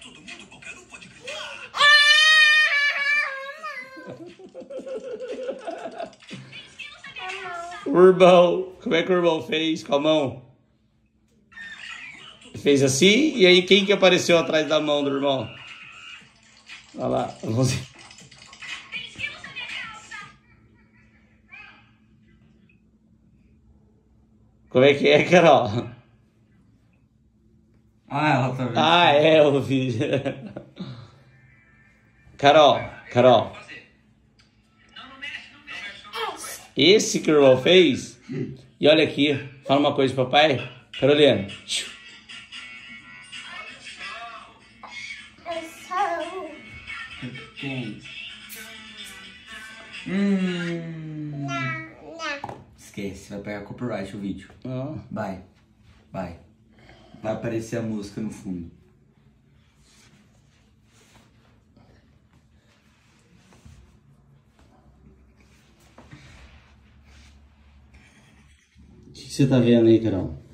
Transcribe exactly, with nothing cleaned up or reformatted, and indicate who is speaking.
Speaker 1: O irmão, como é que o irmão fez com a mão? Fez assim, e aí quem que apareceu atrás da mão do irmão? Olha lá, vamos ver. Como é que é, Carol?
Speaker 2: Ah, ela tá vendo.
Speaker 1: Ah, é, o vídeo. Carol, Carol. Esse que o irmão fez. E olha aqui, fala uma coisa, papai. Carolina.
Speaker 2: Quem? Hum. Esquece, vai pegar copyright o vídeo.
Speaker 1: Oh.
Speaker 2: Vai, vai. Vai aparecer a música no fundo.
Speaker 1: O que você tá vendo aí, Carol?